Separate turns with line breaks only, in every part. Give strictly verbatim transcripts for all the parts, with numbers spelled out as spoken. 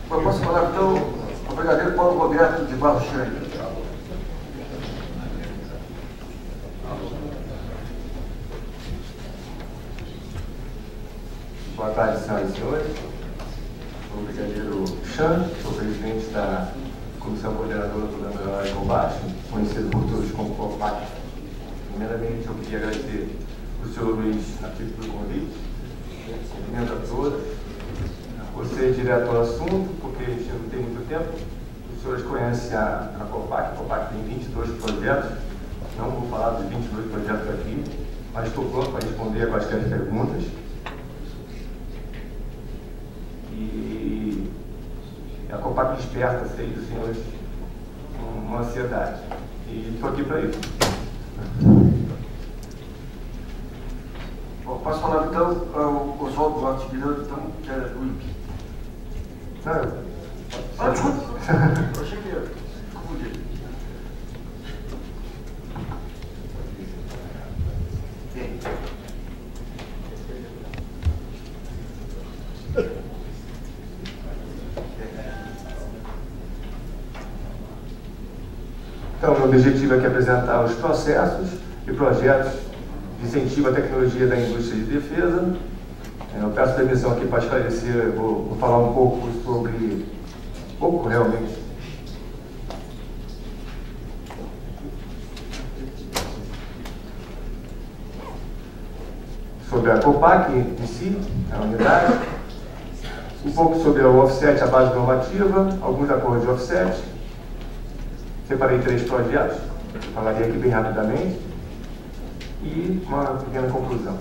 Eu posso falar, então, o brigadeiro Paulo Roberto de Barros Xande.
Boa tarde, senhoras e senhores. Sou o brigadeiro Xande, sou presidente da Comissão Coordenadora do Programa Geral de Combate, conhecido por todos como COPAC. Primeiramente, eu queria agradecer ao senhor Luiz a título do convite, cumprimento a todos. Vou ser direto ao assunto, porque a gente não tem muito tempo. Os senhores conhecem a, a COPAC. A COPAC tem vinte e dois projetos. Não vou falar dos vinte e dois projetos aqui, mas estou pronto para responder a quaisquer perguntas. E a COPAC desperta, sei dos senhores, uma ansiedade. E estou aqui para isso.
Bom, posso falar então, o Oswaldo Duarte Miranda, então, que é do I N P E.
Não, eu...
Ah, desculpa. Eu achei que ia confundir. Bem.
Então, meu objetivo aqui é apresentar os processos e projetos de incentivo à tecnologia da indústria de defesa. Eu peço permissão aqui para esclarecer, vou, vou falar um pouco sobre, pouco realmente, sobre a COPAC em si, a unidade, um pouco sobre o offset, a base normativa, alguns acordos de offset. Separei três projetos, falaria aqui bem rapidamente, e uma pequena conclusão.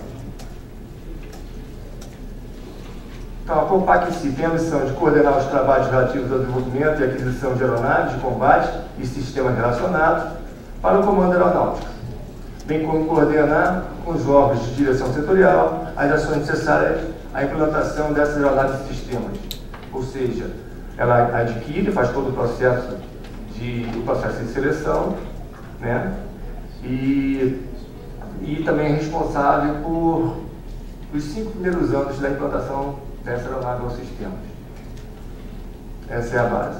Então, a COPAC em si tem a missão de coordenar os trabalhos relativos ao desenvolvimento e aquisição de aeronaves de combate e sistemas relacionados para o Comando Aeronáutico, bem como coordenar com os órgãos de direção setorial as ações necessárias à implantação dessas aeronaves e sistemas. Ou seja, ela adquire, faz todo o processo de, o processo de seleção, né? e, e também é responsável por os cinco primeiros anos da implantação dessa aeronave aos sistemas. Essa é a base.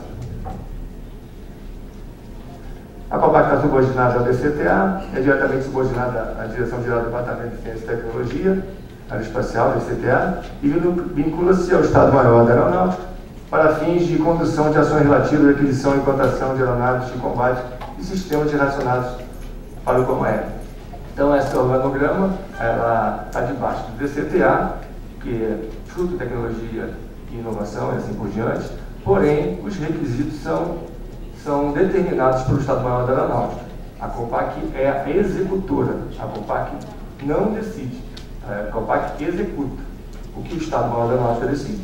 A COPAC está subordinada ao D C T A, é diretamente subordinada à Direção Geral do Departamento de Ciência e Tecnologia, Aeroespacial, D C T A, e vincula-se ao Estado-Maior da Aeronáutica para fins de condução de ações relativas à aquisição e implantação de aeronaves de combate e sistemas relacionados para o Comaer. Então, esse organograma está debaixo do D C T A, que é fruto de tecnologia e inovação e assim por diante, porém, os requisitos são, são determinados pelo Estado-Maior da Aeronáutica. A COPAC é a executora, a COPAC não decide, a COPAC executa o que o Estado-Maior da Aeronáutica decide.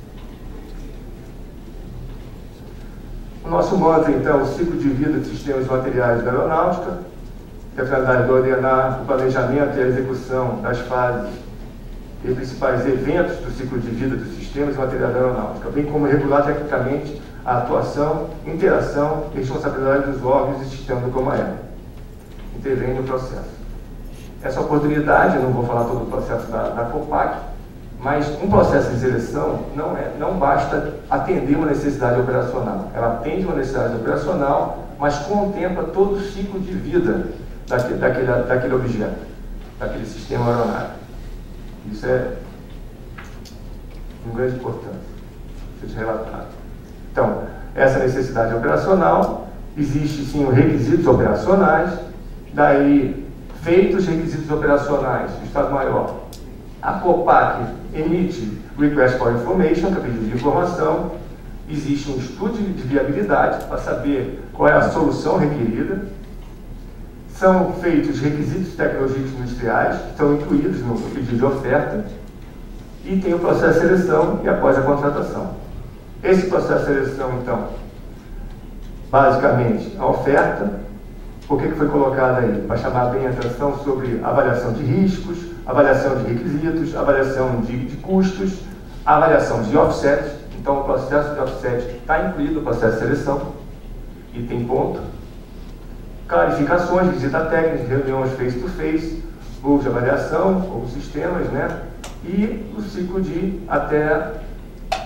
O nosso mantra, então, é o ciclo de vida de sistemas e materiais da aeronáutica, que é a finalidade de ordenar o planejamento e a execução das fases e principais eventos do ciclo de vida dos sistemas e materiais da aeronáutica, bem como regular tecnicamente a atuação, interação e responsabilidade dos órgãos e sistemas do Comaer. Intervém no processo. Essa oportunidade, eu não vou falar todo o processo da, da COPAC, mas um processo de seleção não, é, não basta atender uma necessidade operacional. Ela atende uma necessidade operacional, mas contempla todo o ciclo de vida daquele, daquele, daquele objeto, daquele sistema aeronáutico. Isso é de grande importância, seja relatado. Então, essa necessidade operacional, existe sim os requisitos operacionais, daí, feitos os requisitos operacionais do Estado-Maior, a COPAC emite Request for Information, que é pedido de informação, existe um estudo de viabilidade para saber qual é a solução requerida, são feitos requisitos tecnológicos industriais, que estão incluídos no pedido de oferta, e tem o processo de seleção e após a contratação. Esse processo de seleção, então, basicamente, a oferta, por que foi colocada aí? Para chamar bem a atenção sobre avaliação de riscos, avaliação de requisitos, avaliação de, de custos, avaliação de offset. Então, o processo de offset está incluído no processo de seleção, e tem ponto. Clarificações, visita técnica, reuniões face-to-face, voos de avaliação, ou sistemas, né? E o ciclo de até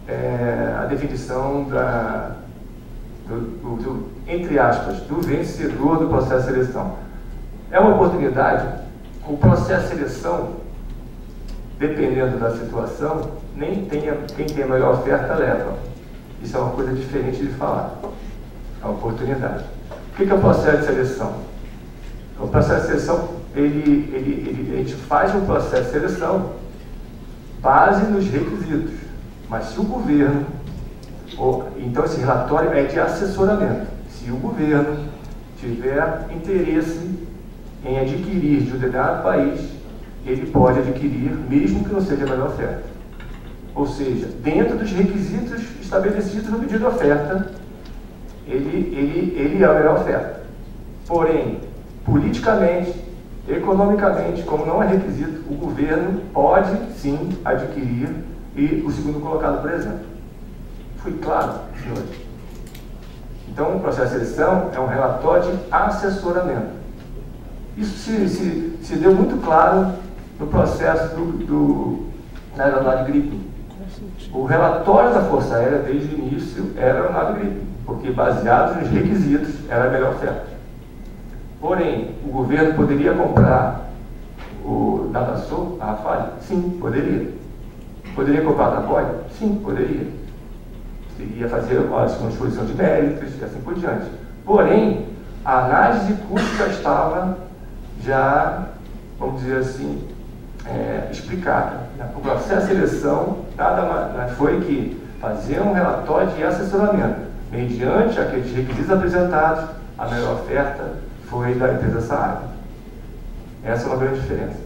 é, a definição da, do, do, do, entre aspas, do vencedor do processo de seleção. É uma oportunidade, o processo de seleção, dependendo da situação, nem tenha, quem tem a melhor oferta leva. Isso é uma coisa diferente de falar. É uma oportunidade. O que é o processo de seleção? O processo de seleção, ele, ele, ele, a gente faz um processo de seleção base nos requisitos. Mas se o governo, ou, então esse relatório é de assessoramento. Se o governo tiver interesse em adquirir de um determinado país, ele pode adquirir, mesmo que não seja a melhor oferta. Ou seja, dentro dos requisitos estabelecidos no pedido de oferta, ele, ele, ele é a melhor oferta. Porém, politicamente, economicamente, como não é requisito, o governo pode sim adquirir e o segundo colocado, por exemplo. Fui claro, senhores? Então, o processo de seleção é um relatório de assessoramento. Isso se, se, se deu muito claro no processo do, do, na aeronave Gripen. O relatório da Força Aérea, desde o início, era a aeronave Gripen, porque baseado nos requisitos, era a melhor oferta. Porém, o governo poderia comprar o Datasul, a Rafale? Sim, poderia. Poderia comprar a Tapoy? Sim, poderia. Seria fazer uma exposição de méritos e assim por diante. Porém, a análise de custo já estava, já, vamos dizer assim, é, explicada. O processo de seleção nada foi que fazer um relatório de assessoramento. Mediante aqueles requisitos apresentados, a melhor oferta foi da empresa Saab. Essa é uma grande diferença.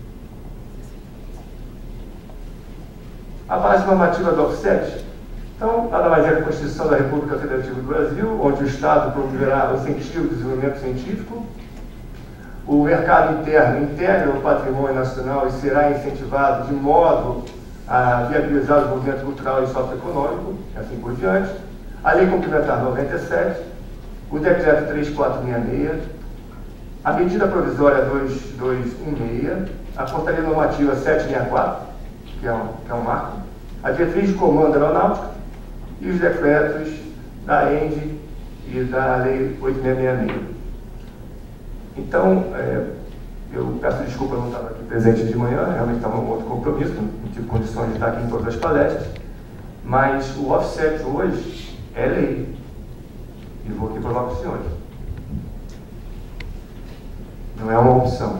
A base normativa do offset, então, nada mais é que a Constituição da República Federativa do Brasil, onde o Estado promoverá o incentivo do desenvolvimento científico, o mercado interno integra o patrimônio nacional e será incentivado de modo a viabilizar o desenvolvimento cultural e socioeconômico, assim por diante. A Lei Complementar noventa e sete, o Decreto três mil quatrocentos e sessenta e seis, a Medida Provisória dois mil duzentos e dezesseis, a Portaria Normativa setecentos e sessenta e quatro, que é um, que é um marco, a Diretriz de Comando Aeronáutica e os decretos da E N D e da Lei oito mil seiscentos e sessenta e seis. Então, é, eu peço desculpa, eu não estava aqui presente de manhã, realmente estava um outro compromisso, não tive condições de estar aqui em todas as palestras, mas o offset hoje é lei. E vou aqui provar para os senhores. Não é uma opção.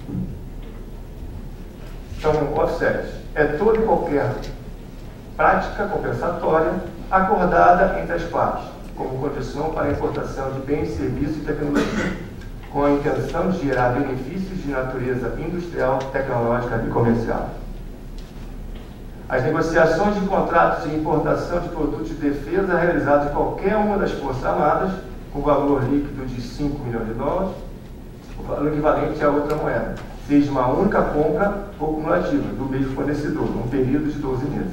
Então, o offset é toda e qualquer prática compensatória acordada entre as partes, como condição para a importação de bens, serviços e tecnologia, com a intenção de gerar benefícios de natureza industrial, tecnológica e comercial. As negociações de contratos de importação de produtos de defesa realizados em qualquer uma das Forças Armadas, com valor líquido de cinco milhões de dólares, o valor equivalente a outra moeda, seja uma única compra ou cumulativa do mesmo fornecedor, num período de doze meses.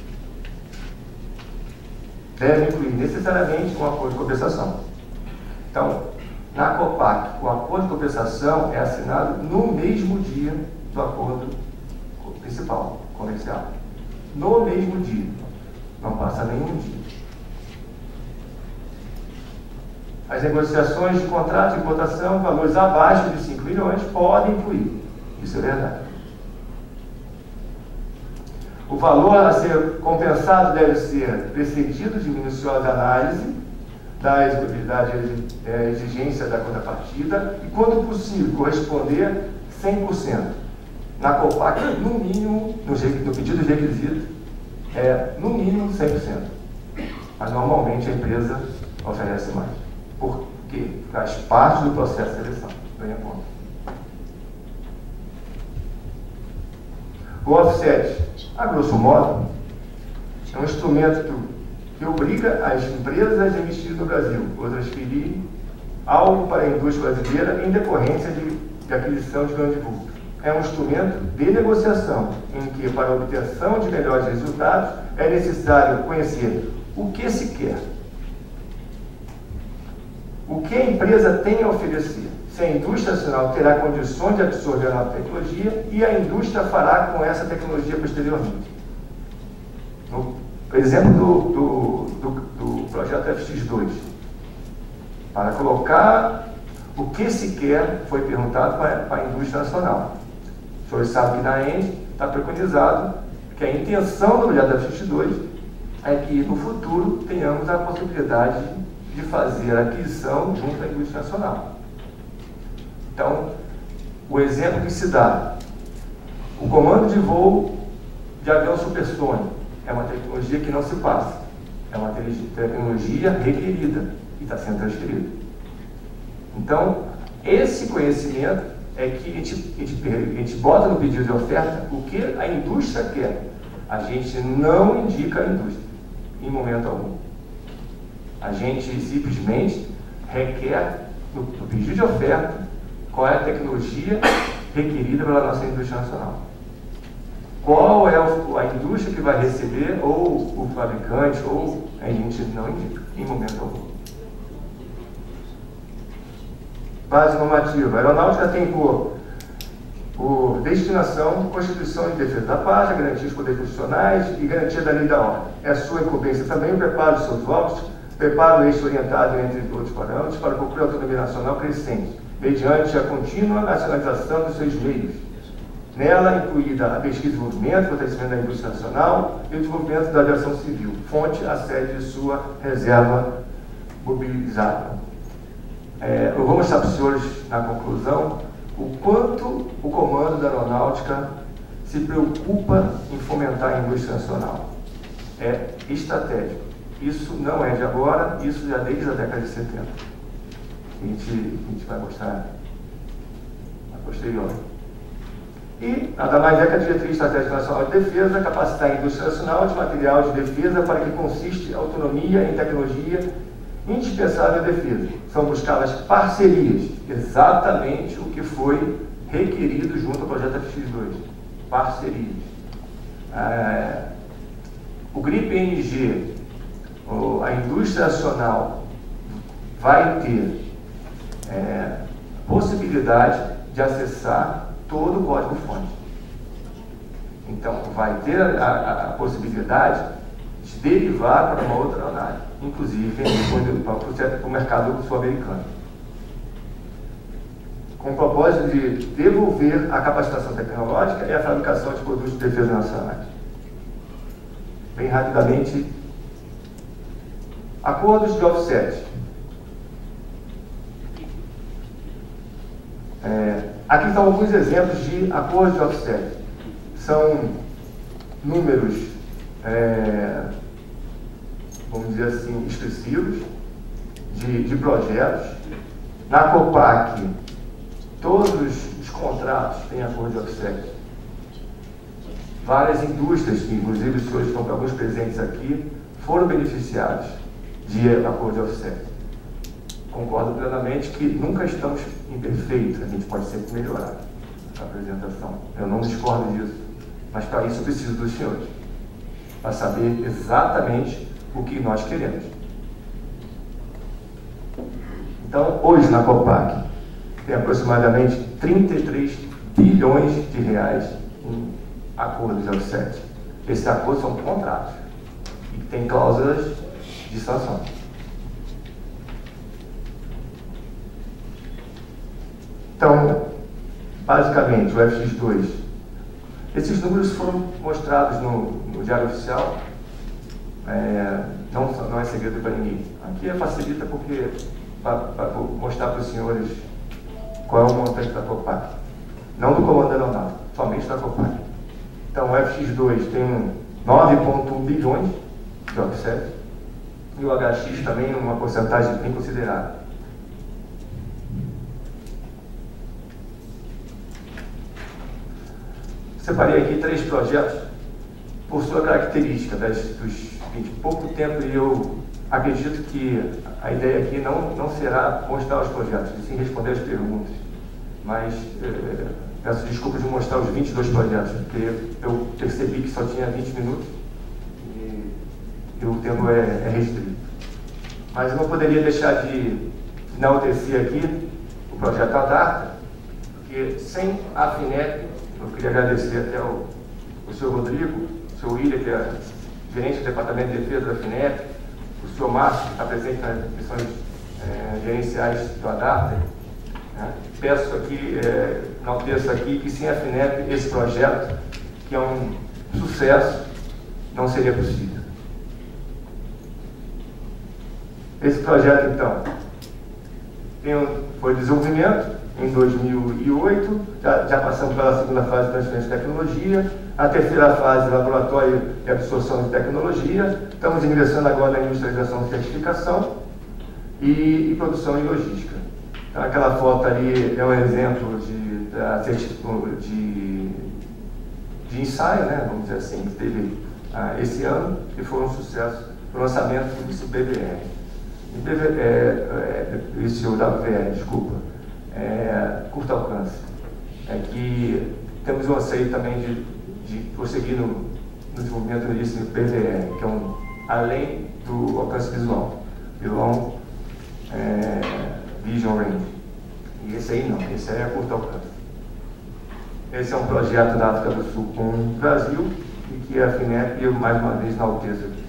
Deve incluir necessariamente um acordo de compensação. Então, na COPAC, o acordo de compensação é assinado no mesmo dia do acordo principal, comercial. No mesmo dia. Não passa nenhum dia. As negociações de contrato de importação, valores abaixo de cinco milhões, podem incluir. Isso é verdade. O valor a ser compensado deve ser precedido de minuciosa análise da execuibilidade e exigência da contrapartida e, quando possível, corresponder cem por cento. Na COPAC, no mínimo, no, no pedido de requisito, é no mínimo cem por cento. Mas normalmente a empresa oferece mais. Porque faz parte do processo de seleção. Ganha ponto. O offset, a grosso modo, é um instrumento que obriga as empresas a investir no Brasil ou transferir algo para a indústria brasileira em decorrência de, de aquisição de grande vulto. É um instrumento de negociação em que, para a obtenção de melhores resultados, é necessário conhecer o que se quer, o que a empresa tem a oferecer, se a indústria nacional terá condições de absorver a nova tecnologia e a indústria fará com essa tecnologia posteriormente. No exemplo do, do, do, do projeto F X dois, para colocar o que se quer, foi perguntado para, para a indústria nacional. Os senhores sabem que na E N D está preconizado que a intenção do projeto F X dois é que no futuro tenhamos a possibilidade de fazer a aquisição junto à indústria nacional. Então, o exemplo que se dá, o comando de voo de avião supersônico é uma tecnologia que não se passa, é uma tecnologia requerida e está sendo transferida. Então, esse conhecimento é que a gente, a, gente, a gente bota no pedido de oferta o que a indústria quer. A gente não indica a indústria, em momento algum. A gente simplesmente requer, no, no pedido de oferta, qual é a tecnologia requerida pela nossa indústria nacional. Qual é o, a indústria que vai receber, ou o fabricante, ou a gente não indica, em momento algum. Base normativa. A aeronáutica tem por, por destinação Constituição de Defesa da Pátria, garantia dos poderes constitucionais e garantia da lei e da ordem. É sua incumbência também o preparo dos seus votos, preparo eixo orientado entre outros parâmetros para cumprir a autonomia nacional crescente, mediante a contínua nacionalização dos seus meios. Nela, incluída a pesquisa e desenvolvimento, fortalecimento da indústria nacional e o desenvolvimento da aviação civil. Fonte, a sede de sua reserva mobilizável. É, eu vou mostrar para os senhores, na conclusão, o quanto o comando da aeronáutica se preocupa em fomentar a indústria nacional. É estratégico. Isso não é de agora, isso já desde a década de setenta. A gente, a gente vai mostrar a posteriori. E, nada mais é que a Diretriz Estratégica Nacional de Defesa capacitar a indústria nacional de material de defesa para que consiste autonomia em tecnologia indispensável à defesa. São buscadas parcerias, exatamente o que foi requerido junto ao projeto F X dois. Parcerias. É, o GRIP N G, a indústria nacional, vai ter é, possibilidade de acessar todo o código-fonte. Então, vai ter a, a, a possibilidade de derivar para uma outra aeronave, inclusive para o mercado sul-americano, com o propósito de devolver a capacitação tecnológica e a fabricação de produtos de defesa nacionais. Bem rapidamente, acordos de offset. É, aqui estão alguns exemplos de acordos de offset. São números, é, vamos dizer assim, expressivos, de, de projetos. Na COPAC, todos os contratos têm acordo de offset. Várias indústrias, inclusive os senhores estão com alguns presentes aqui, foram beneficiados de acordo de offset. Concordo plenamente que nunca estamos imperfeitos, a gente pode sempre melhorar a apresentação. Eu não discordo disso, mas para isso eu preciso dos senhores, para saber exatamente o que nós queremos. Então, hoje na COPAC, tem aproximadamente trinta e três bilhões de reais em acordos de offset. Esses acordos são contratos e tem cláusulas de sanção. Então, basicamente, o F X dois, esses números foram mostrados no, no Diário Oficial, é, não, não é segredo para ninguém. Aqui é facilita porque para mostrar para os senhores qual é o montante da COPAC, não do comando aeronáutico, somente da COPAC. Então, o F X dois tem nove vírgula um bilhões de offset e o H X também uma porcentagem bem considerável. Separei aqui três projetos por sua característica, das, dos, de pouco tempo, e eu acredito que a ideia aqui não, não será mostrar os projetos, e sim responder as perguntas. Mas eh, peço desculpas de mostrar os vinte e dois projetos, porque eu percebi que só tinha vinte minutos e, e o tempo é, é restrito. Mas eu não poderia deixar de enaltecer aqui o projeto ADARTA, porque sem a FINEP, eu queria agradecer até o, o senhor Rodrigo, o senhor William, que é gerente do Departamento de Defesa da FINEP, o senhor Márcio, que está presente nas missões é, gerenciais do ADARTA, né? Peço aqui, é, enalteço aqui, que sem a FINEP esse projeto, que é um sucesso, não seria possível. Esse projeto, então, tem um, foi desenvolvimento em dois mil e oito, já, já passamos pela segunda fase de transferência de tecnologia, a terceira fase, laboratório de absorção de tecnologia, estamos ingressando agora na industrialização e certificação e, e produção e logística. Então, aquela foto ali é um exemplo de, da, de, de ensaio, né, vamos dizer assim, que teve ah, esse ano, que foi um sucesso, o lançamento do B V R. B V, é, é, isso, da W V R, desculpa, é, curto alcance. É que temos um anseio também de, de prosseguir no, no desenvolvimento disso do B V R, que é um, além do alcance visual, de long é, vision range. E esse aí não, esse aí é curto alcance. Esse é um projeto da África do Sul com o Brasil e que a FINEP, eu mais uma vez enalteço aqui.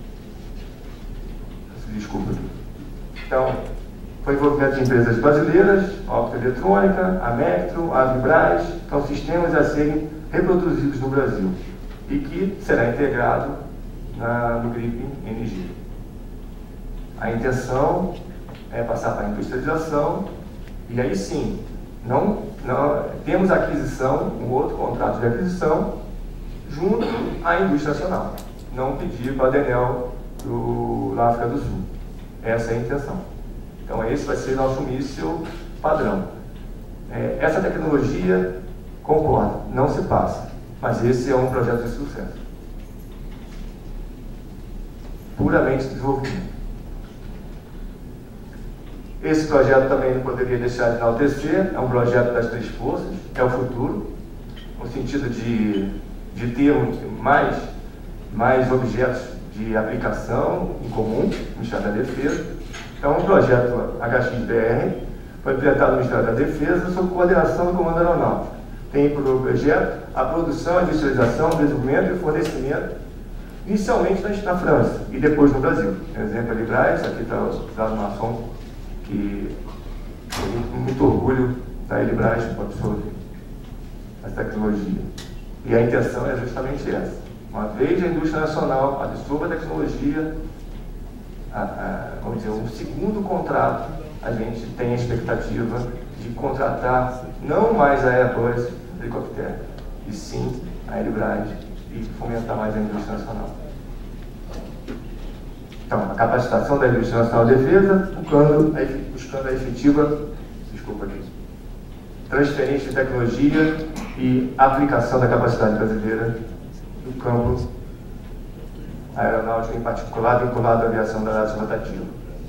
Desculpa. Então, foi envolvimento de empresas brasileiras, a Optoeletrônica, a Mectro, a Vibraz, são sistemas a serem reproduzidos no Brasil e que será integrado na, no GRIP N G. A intenção é passar para a industrialização e aí sim, não, não, temos a aquisição, um outro contrato de aquisição junto à indústria nacional, não pedir para a Denel do, da África do Sul. Essa é a intenção. Então, esse vai ser nosso míssil padrão. É, essa tecnologia, concordo, não se passa, mas esse é um projeto de sucesso. Puramente desenvolvimento. Esse projeto também não poderia deixar de enaltecer, é um projeto das três forças, é o futuro, no sentido de, de ter mais, mais objetos de aplicação em comum no Ministério da Defesa. Então, um projeto H X B R foi implementado no Ministério da Defesa sob coordenação do Comando Aeronáutico. Tem por objeto a produção, a industrialização, o desenvolvimento e o fornecimento, inicialmente na França e depois no Brasil. Por exemplo, a Libras, aqui está o Dado Masson, que tem muito orgulho da Libras para absorver essa tecnologia. E a intenção é justamente essa. Uma vez a indústria nacional absorva a tecnologia, a, a, vamos dizer, um segundo contrato, a gente tem a expectativa de contratar não mais a Airbus Helicopter, e sim a Libras e fomentar mais a indústria nacional. Então, a capacitação da indústria nacional de defesa, buscando a, buscando a efetiva, desculpa aqui, transferência de tecnologia e aplicação da capacidade brasileira no campo aeronáutico, em particular, vinculado à aviação da aeronáutica rotativa.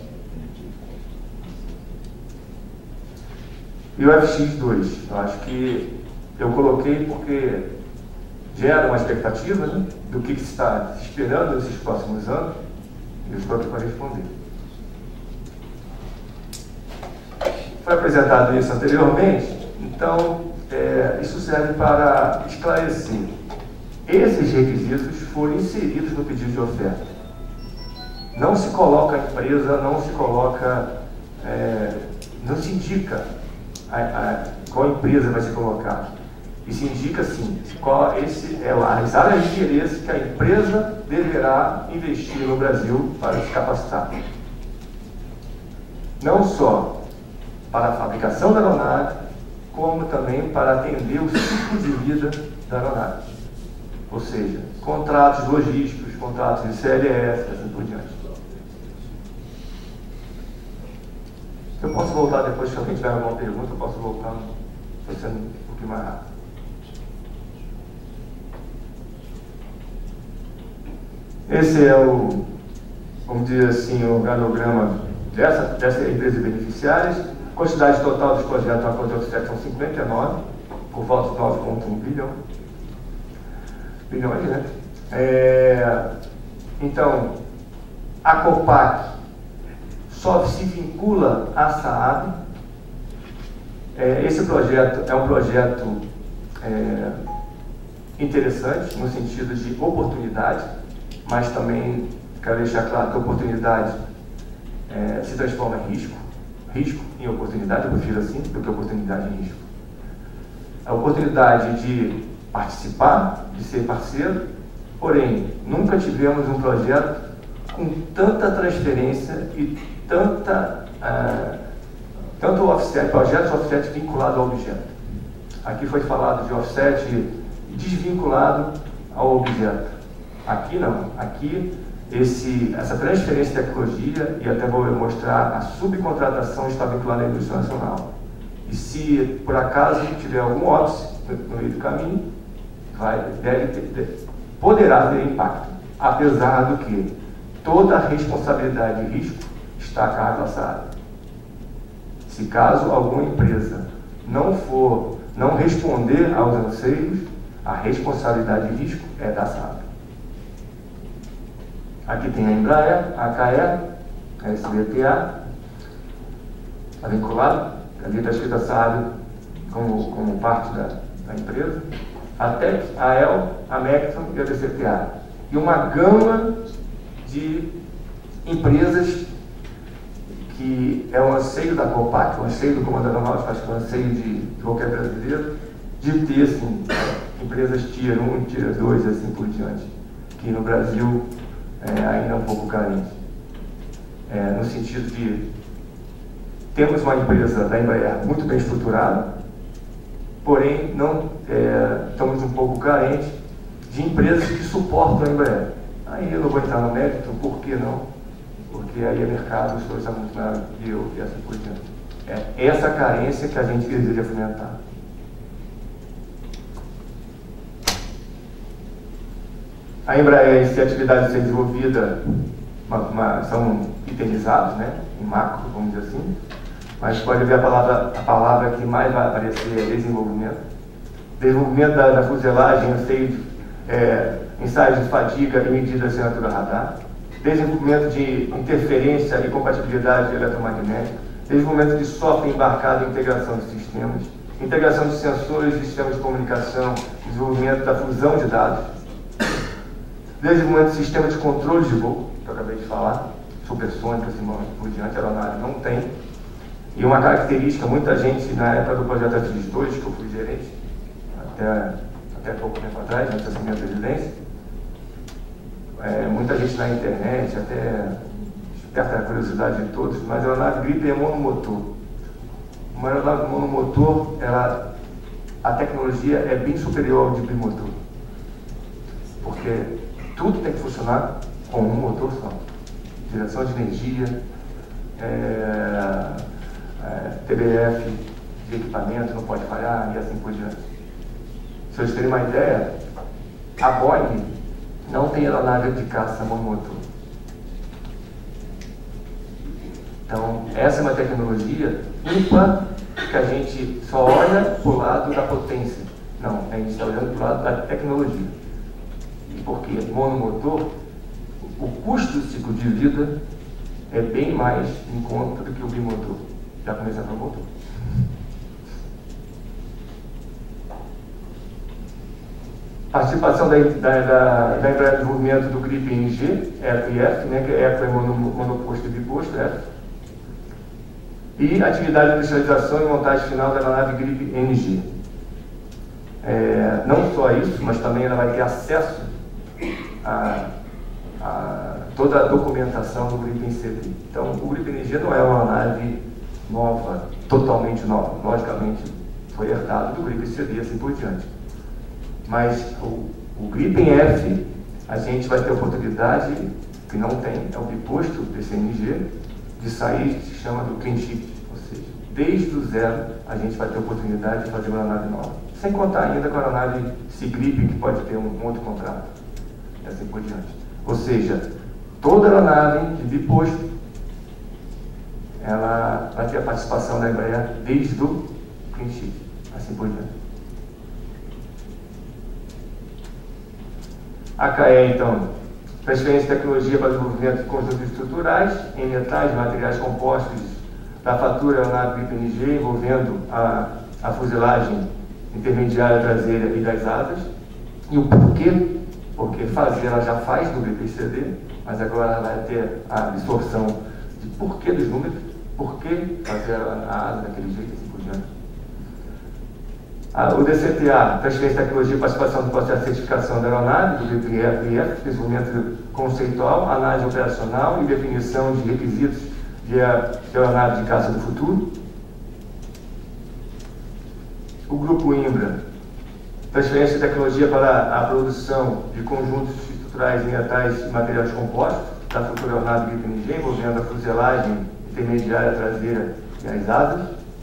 E o F X dois, eu acho que eu coloquei porque gera uma expectativa, né, do que, que se está esperando nesses próximos anos, e eu estou aqui para responder. Foi apresentado isso anteriormente, então é, isso serve para esclarecer. Esses requisitos foram inseridos no pedido de oferta. Não se coloca a empresa, não se coloca, é, não se indica a, a, qual empresa vai ser colocada. E se indica, sim, qual esse é as áreas de interesse que a empresa deverá investir no Brasil para se capacitar. Não só para a fabricação da aeronave, como também para atender o ciclo de vida da aeronave. Ou seja, contratos logísticos, contratos de C L S, assim por diante. Eu posso voltar depois, se alguém tiver alguma pergunta, eu posso voltar, estou sendo um pouquinho mais rápido. Esse é o, vamos dizer assim, o organograma dessa, dessa empresa de beneficiários. Quantidade total dos projetos na conta de offset são cinquenta e nove, por volta de nove vírgula um bilhão. Bilhões, né? É, então, a Copac só se vincula à SAAB. É, esse projeto é um projeto é, interessante, no sentido de oportunidade, mas também quero deixar claro que a oportunidade é, se transforma em risco, risco em oportunidade, eu prefiro assim do que oportunidade em risco. A oportunidade de participar, de ser parceiro, porém, nunca tivemos um projeto com tanta transferência e tanta, uh, tanto offset, projetos offset vinculados ao objeto. Aqui foi falado de offset desvinculado ao objeto. Aqui não, aqui esse, essa transferência de tecnologia, e até vou mostrar, a subcontratação está vinculada à indústria nacional. E se por acaso tiver algum óbice no meio do caminho, vai, deve ter, poderá ter impacto, apesar do que toda a responsabilidade e risco está a cargo dessa área. Se caso alguma empresa não for, não responder aos anseios, a responsabilidade e risco é da S A B. Aqui tem a Embraer, a A K E, a S B T A, está vinculado, ali está escrito a S A B como, como parte da, da empresa, a T E C, a E L, a Mectron e a D C T A. E uma gama de empresas que é um anseio da Copac, um anseio do Comando Aeronáutico, acho que é um anseio de, de qualquer brasileiro, de ter, assim, empresas Tier um, Tier dois, assim por diante, que no Brasil é, ainda é um pouco carente. É, no sentido de temos uma empresa da Embraer muito bem estruturada, porém não, é, estamos um pouco carentes de empresas que suportam a Embraer. Aí eu não vou entrar no mérito, por que não? Porque aí é mercado, os dois são muito maiores que eu e assim por diante. É essa carência que a gente deseja fomentar. A Embraer, se a atividade ser desenvolvida, uma, uma, são itemizados, né, em macro, vamos dizer assim, mas pode ver a palavra, a palavra que mais vai aparecer é desenvolvimento. Desenvolvimento da, da fuselagem, anseio de, é, ensaios de fadiga e medida de assinatura radar. Desenvolvimento de interferência e compatibilidade eletromagnética. Desenvolvimento de software embarcado e integração de sistemas. Integração de sensores e sistemas de comunicação. Desenvolvimento da fusão de dados. Desenvolvimento de sistema de controle de voo, que eu acabei de falar, supersônico, assim por diante, a aeronave não tem. E uma característica, muita gente, na época do projeto Atlas dois, que eu fui gerente, até, até pouco tempo atrás, antes da minha presidência, é, muita gente na internet, até desperta a curiosidade de todos, mas a aeronave Gripen é monomotor. Uma aeronave monomotor, ela, a tecnologia é bem superior ao de bimotor, porque tudo tem que funcionar com um motor só. Direção de energia, é, é, T B F de equipamento não pode falhar e assim por diante. Se vocês terem uma ideia, a Boeing não tem aeronave de caça monomotor. Então, essa é uma tecnologia ímpar que a gente só olha para o lado da potência. Não, a gente está olhando para o lado da tecnologia. Porque monomotor, o custo do ciclo de vida é bem mais em conta do que o bimotor. Já comecei pelo motor. Participação da, da, da, da Embraer no desenvolvimento do Gripen N G, E C e F, né, que é E C é mono, monoposto e biposto, F. E atividade de industrialização e montagem final da aeronave Gripen N G. É, não só isso, mas também ela vai ter acesso A, a toda a documentação do Gripen C D. Então, o Gripen N G não é uma nave nova, totalmente nova. Logicamente, foi herdado do Gripen C D e assim por diante. Mas o, o Gripen F, a gente vai ter a oportunidade, que não tem, é o biposto D C N G, de sair, se chama do clean sheet. Ou seja, desde o zero, a gente vai ter a oportunidade de fazer uma aeronave nova. Sem contar ainda com a aeronave C-Gripen, que pode ter um, um outro contrato. E assim por diante. Ou seja, toda aeronave de biposto, ela vai ter a participação da Embraer desde o clean sheet, assim por diante. A K E, então, transferência de tecnologia para desenvolvimento de conjuntos estruturais em metais, materiais compostos da fatura aeronave Gripen N G, envolvendo a, a fuselagem intermediária traseira e das asas. E o porquê porque fazer ela já faz no B P C D, mas agora ela vai ter a absorção de porquê dos números, por que fazer a asa daquele jeito, assim por diante. Ah, o D C T A, Transferência de Tecnologia e Participação no Processo de Certificação da Aeronave, do B P F, desenvolvimento conceitual, análise operacional e definição de requisitos de aeronave de caça do futuro. O Grupo Imbra, Transferência de Tecnologia para a Produção de Conjuntos Estruturais em Metais e Materiais Compostos, da futura aeronave Gripen N G, envolvendo a fuselagem intermediária traseira e as asas.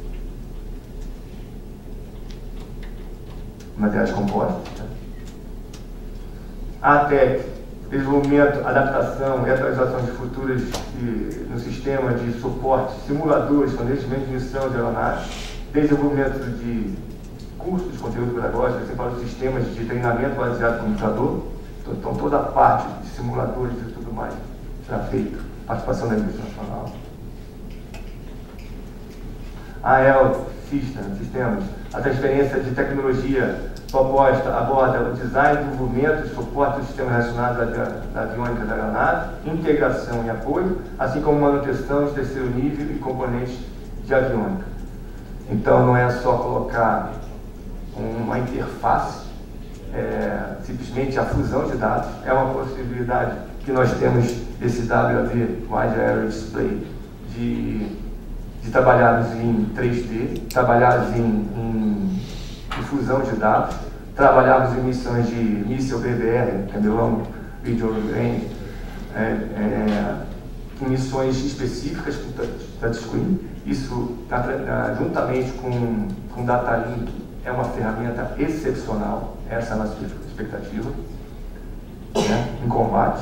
Materiais compostos. A ATEC, desenvolvimento, adaptação e atualização de futuras de, no sistema de suporte, simuladores, planejamento de missão de aeronaves, desenvolvimento de cursos de conteúdo pedagógico, assim, para os sistemas de treinamento baseado no computador. Então, toda a parte de simuladores e tudo mais será feita. Participação da indústria nacional. A E L, Sistemas, a transferência de tecnologia proposta aborda o design, desenvolvimento e suporte dos sistemas relacionados à, da aviônica da aeronave, integração e apoio, assim como manutenção de terceiro nível e componentes de aviônica. Então, não é só colocar uma interface, é, simplesmente a fusão de dados, é uma possibilidade que nós temos esse W A V, Wide Area Display, de, de trabalharmos em três D, trabalharmos em, em, em fusão de dados, trabalharmos em missões de Missile B V R, que é meu Long Video Range, é, é, em missões específicas com touchscreen. Isso, juntamente com, com Data Link, é uma ferramenta excepcional, essa é a nossa expectativa, né, em combate.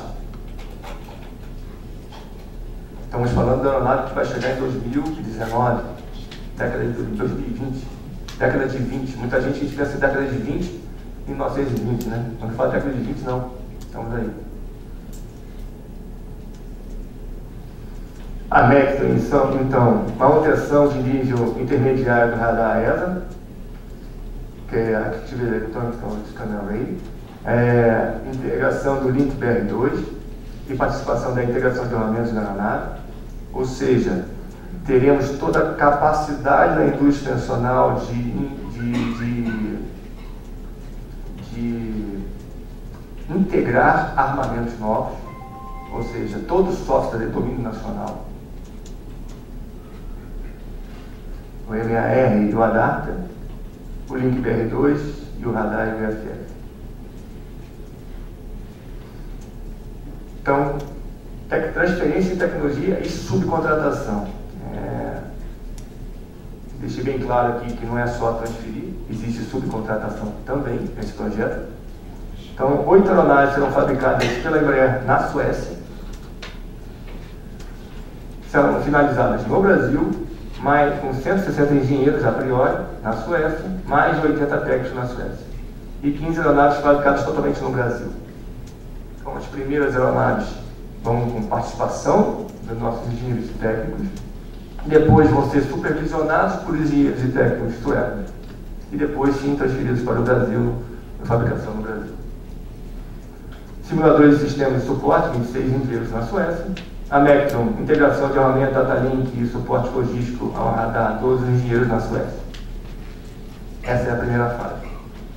Estamos falando da aeronave que vai chegar em dois mil e dezenove, década de dois mil e vinte, década de vinte. Muita gente, a gente pensa em década de vinte e mil novecentos e vinte, né? Não fala década de vinte, não. Estamos aí. A MEC, então, manutenção de nível intermediário do radar E S A, que é a Active Electronic Scanner Array, é, integração do Link B R dois e participação da integração de armamentos da aeronave, ou seja, teremos toda a capacidade da indústria nacional de, de, de, de integrar armamentos novos, ou seja, todo o software de domínio nacional, o M A R e o Adapter, o Link B R dois e o radar e o V F F. Então, transferência de tecnologia e subcontratação. É, deixei bem claro aqui que não é só transferir, existe subcontratação também nesse projeto. Então, oito aeronaves serão fabricadas pela Embraer na Suécia, serão finalizadas no Brasil, mais com cento e sessenta engenheiros a priori na Suécia, mais de oitenta técnicos na Suécia, e quinze aeronaves fabricadas totalmente no Brasil. Então, as primeiras aeronaves vão com participação dos nossos engenheiros e técnicos, depois vão ser supervisionados por engenheiros e técnicos suecos, e depois sim transferidos para o Brasil, na fabricação no Brasil. Simuladores de sistemas de suporte, vinte e seis engenheiros na Suécia. A Mectron, integração de armamento, data link e suporte logístico ao radar, todos os engenheiros na Suécia. Essa é a primeira fase.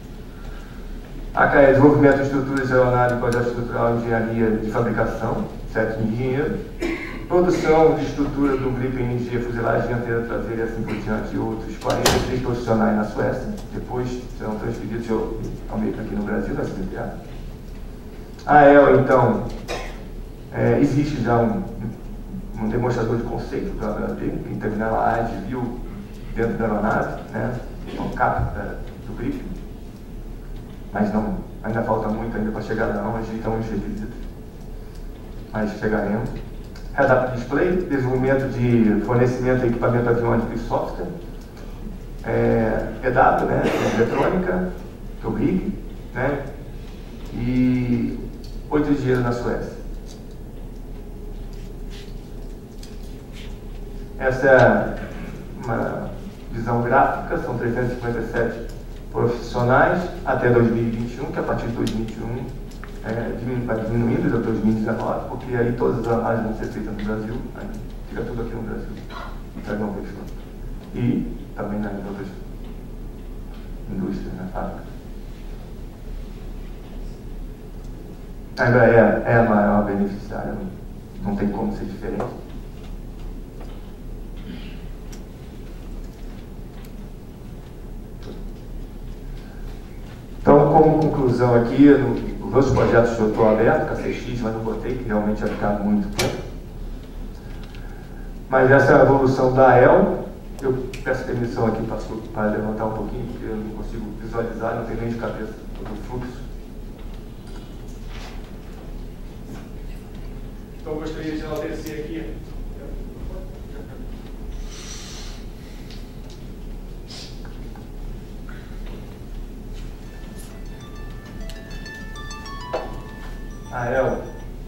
A C A E, desenvolvimento de estruturas de aeronave, projeto estrutural e engenharia de fabricação, sete engenheiros. Produção de estrutura do Gripen N G, fuselagem dianteira, traseira e assim por diante, e outros quarenta e três profissionais na Suécia. Depois serão transferidos ao meio aqui no Brasil, na C D P A. A E L, então, é, existe já um, um demonstrador de conceito do H P, que interviu lá, a gente viu dentro da aeronave, né, um cap do Gripen, mas não, ainda falta muito ainda para chegar lá, onde estão os requisitos, mas chegaremos. Head-up display, desenvolvimento de fornecimento de equipamento aviônico e software, é, E W, né, eletrônica, o R I G, né, e oito engenheiros na Suécia. Essa é uma visão gráfica, são trezentos e cinquenta e sete profissionais até dois mil e vinte e um, que a partir de dois mil e vinte e um é, vai diminuindo até dois mil e dezenove, porque aí todas as análises vão ser feitas no Brasil, aí fica tudo aqui no Brasil, para não fechou. E também nas outras indústrias, na fábrica. A Embraer é a maior beneficiária, não tem como ser diferente. Então, como conclusão aqui, no, os outros projetos eu estou aberto, K C X, mas não botei, que realmente ia ficar muito tempo. Mas essa é a evolução da A E L. Eu peço permissão aqui para, para levantar um pouquinho, porque eu não consigo visualizar, não tenho nem de cabeça todo o fluxo. Então, eu gostaria de enaltecer aqui. A A E L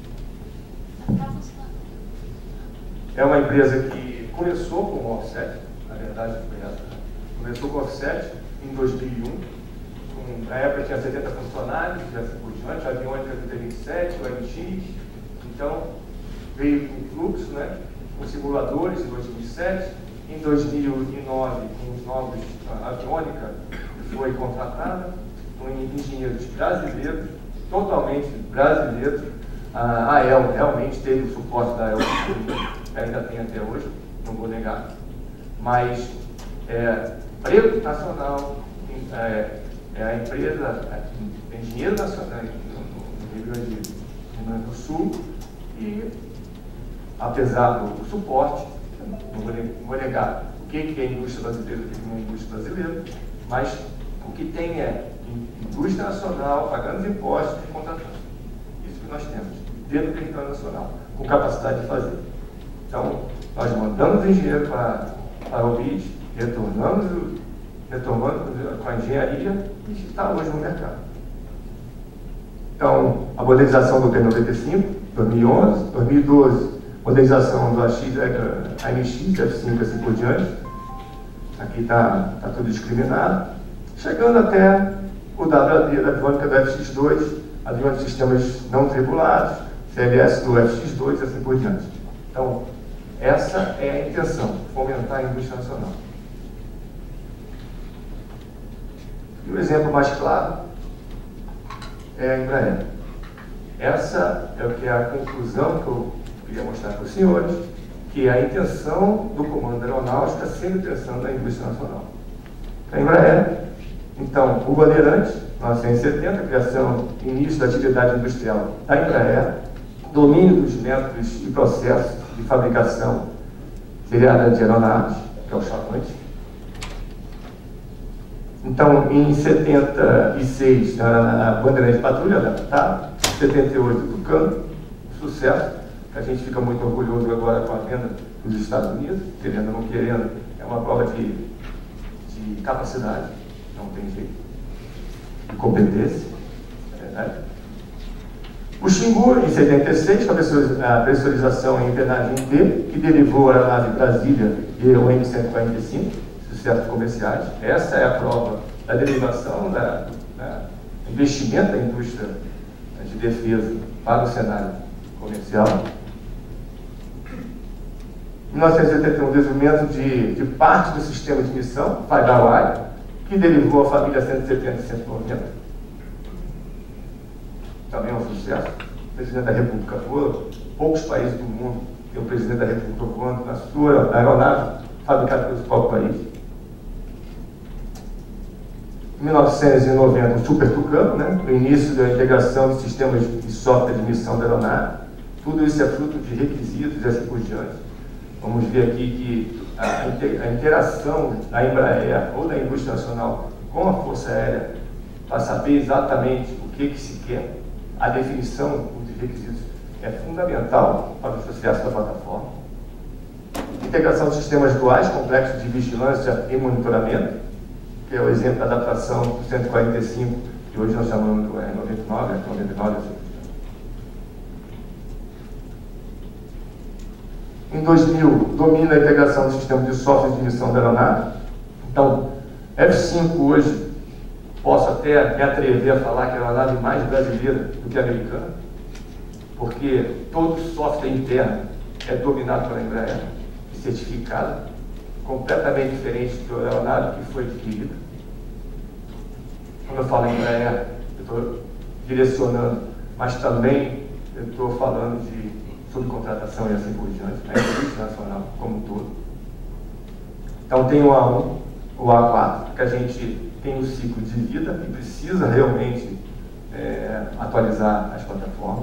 é uma empresa que começou com o offset, na verdade foi essa. Começou com o offset em dois mil e um, com, na época tinha setenta funcionários, e assim por diante, a Aviônica de vinte e sete, o M X, então veio com fluxo, né, com simuladores em dois mil e sete, em dois mil e nove, com os novos, a Aviônica foi contratada, com engenheiros brasileiros, totalmente brasileiros. A A E L realmente teve o suporte da A E L, que ainda tem até hoje, não vou negar, mas é, Preto Nacional, é, é a empresa, é, engenheiro nacional no Rio Grande, Rio Grande do Sul, e apesar do, do suporte, não vou, não vou negar o que, que é indústria brasileira, o que não é indústria brasileira, mas o que tem é indústria nacional, pagando impostos e contratando. Isso que nós temos, dentro do território nacional, com capacidade de fazer. Então, nós mandamos engenheiro para, para o B I D, retornamos, retornamos com a engenharia e está hoje no mercado. Então, a modernização do T noventa e cinco, dois mil e onze, dois mil e doze, modernização do A X, A M X, F cinco, assim por diante. Aqui está tá tudo discriminado. Chegando até o W A D da aviônica do F X dois, aviões de sistemas não tripulados, C L S do F X dois, assim por diante. Então, essa é a intenção, fomentar a indústria nacional. E o exemplo mais claro é a Embraer. Essa é o que é a conclusão que eu queria mostrar para os senhores, que é a intenção do Comando Aeronáutica sempre pensando na indústria nacional. A Embraer, então, o Bandeirantes, mil novecentos e setenta, criação, início da atividade industrial da Embraer, domínio dos métodos e processos de fabricação seriada de aeronaves, que é o chavante. Então, em setenta e seis, na Bandeirantes Patrulha adaptada, setenta e oito, Tucano, sucesso, que a gente fica muito orgulhoso agora com a venda dos Estados Unidos, querendo ou não querendo, é uma prova de, de capacidade, não tem jeito, de competência, é verdade. O Xingu, em setenta e seis, com a pressurização em empennagem B, que derivou a aeronave Brasília e o M cento e quarenta e cinco, sucessos comerciais. Essa é a prova da derivação da, da investimento da indústria de defesa para o cenário comercial. Em mil novecentos e oitenta e um, desenvolvimento de, de parte do sistema de missão, Firewire, que derivou a família cento e setenta e cento e noventa. Também é um sucesso. O presidente da República voa, poucos países do mundo tem o presidente da República voando na sua aeronave fabricada pelo próprio país. Em mil novecentos e noventa, o Super Tucano, né? O início da integração de sistemas de software de missão da aeronave. Tudo isso é fruto de requisitos e assim por diante. Vamos ver aqui que a, a interação da Embraer ou da indústria nacional com a Força Aérea para saber exatamente o que, que se quer. A definição dos requisitos é fundamental para o sucesso da plataforma. Integração de sistemas duais complexos de vigilância e monitoramento, que é o exemplo da adaptação do cento e quarenta e cinco, que hoje nós chamamos do R noventa e nove, R noventa e nove. Em dois mil, domina a integração do sistema de software de missão da aeronave. Então, F cinco hoje posso até me atrever a falar que é uma aeronave mais brasileira do que americana, porque todo o software interno é dominado pela Embraer, certificado, completamente diferente da aeronave que foi adquirida. Quando eu falo em Embraer, eu estou direcionando, mas também eu estou falando de subcontratação e assim por diante, a indústria nacional como um todo. Então tem o A um, o A quatro, que a gente tem um ciclo de vida e precisa realmente é, atualizar as plataformas.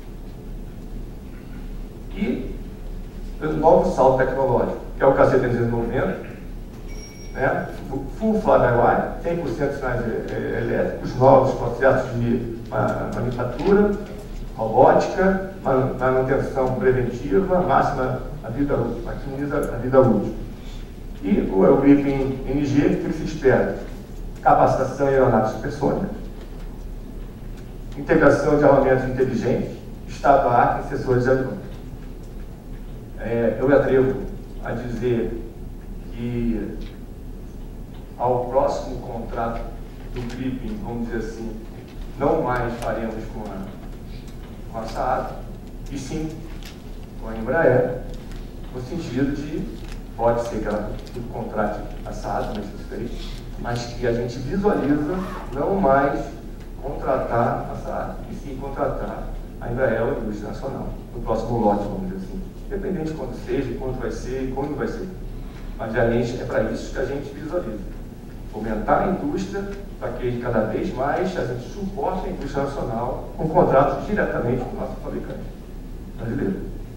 E o novo salto tecnológico, que é o K C trezentos e noventa, né? Full Fly-by-Wire, cem por cento de sinais elétricos, novos processos de manufatura, robótica, manutenção preventiva, máxima a vida útil, maximiza a vida útil. E o, o Gripen N G, que se espera? Capacitação em aeronaves supersônicas, integração de armamentos inteligentes, estado-da-arte em sensores de avião. É, eu me atrevo a dizer que ao próximo contrato do Gripen, vamos dizer assim, não mais faremos com a, com a Saab, e sim com a Embraer, no sentido de, pode ser que ela contrate a Saab, mas que a gente visualiza não mais contratar a Saab, e sim contratar a Embraer, a indústria nacional, no próximo lote, vamos dizer assim. Independente de quando seja, quando vai ser e quando vai ser. Mas realmente é para isso que a gente visualiza. Fomentar a indústria para que cada vez mais a gente suporte a indústria nacional com contratos diretamente com o nosso fabricante brasileiro.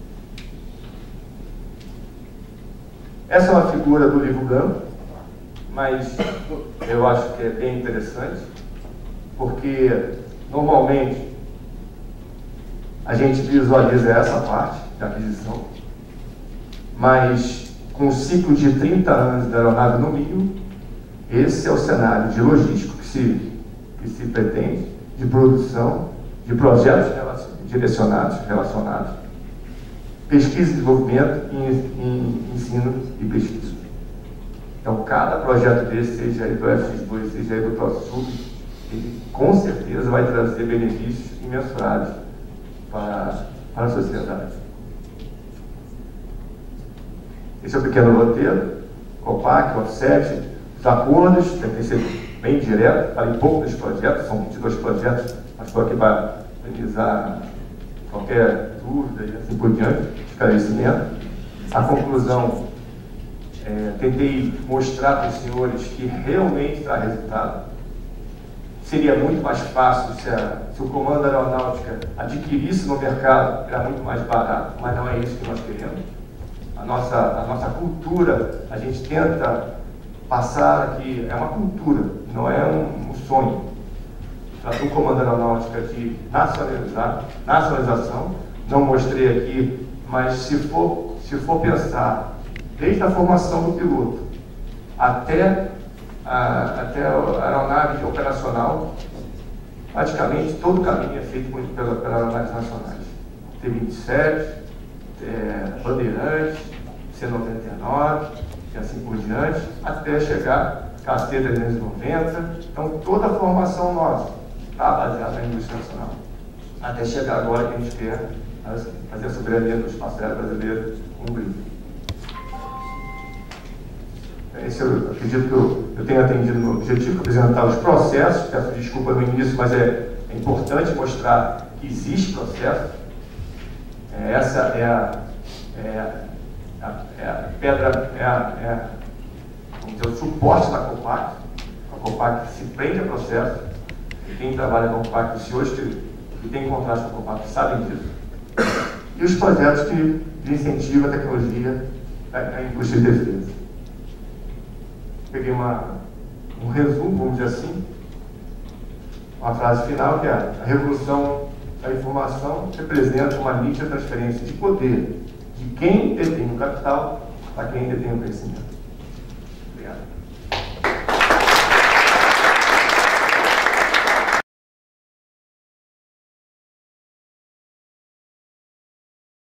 Essa é uma figura do livro branco, mas eu acho que é bem interessante, porque normalmente a gente visualiza essa parte da aquisição, mas com um ciclo de trinta anos da aeronave no mínimo, esse é o cenário de logístico que se, que se pretende, de produção, de projetos direcionados, relacionados, pesquisa e desenvolvimento, e, e ensino e pesquisa. Então, cada projeto desse, seja aí do F X dois, seja aí do ProSub, ele com certeza vai trazer benefícios imensuráveis para, para a sociedade. Esse é o pequeno roteiro, COPAC, offset, os acordos, tem que ser bem direto, falei pouco dos projetos, são vinte e dois projetos, mas estou aqui para analisar qualquer dúvida e assim por diante, esclarecimento. A conclusão, é, tentei mostrar para os senhores que realmente dá resultado. Seria muito mais fácil se, a, se o Comando da Aeronáutica adquirisse no mercado, era muito mais barato, mas não é isso que nós queremos. A nossa, a nossa cultura, a gente tenta passar aqui, é uma cultura, não é um, um sonho. Trata o Comando da Aeronáutica de nacionalizar, nacionalização, não mostrei aqui, mas se for, se for pensar, desde a formação do piloto até a, até a aeronave operacional, praticamente todo o caminho é feito por, pela, pela aeronaves nacionais. T vinte e sete, é, Bandeirantes, C noventa e nove, e assim por diante, até chegar K C trezentos e noventa. Então, toda a formação nossa está baseada na indústria nacional. Até chegar agora que a gente quer fazer a soberania do espaço aéreo brasileiro com o Gripen. Esse eu acredito que eu, eu tenho atendido no objetivo, apresentar os processos. Peço desculpa no início, mas é, é importante mostrar que existe processo. É, essa é a, é, a, é a pedra, é, a, é a, vamos dizer, o suporte da COPAC. A COPAC se prende a processo. E quem trabalha com a COPAC, os senhores que, que têm contrato com a COPAC sabem disso. E os projetos que incentivam a tecnologia da indústria de defesa. Peguei uma, um resumo, vamos dizer assim, uma frase final, que é: a revolução da informação representa uma nítida transferência de poder de quem detém o capital para quem detém o conhecimento. Obrigado.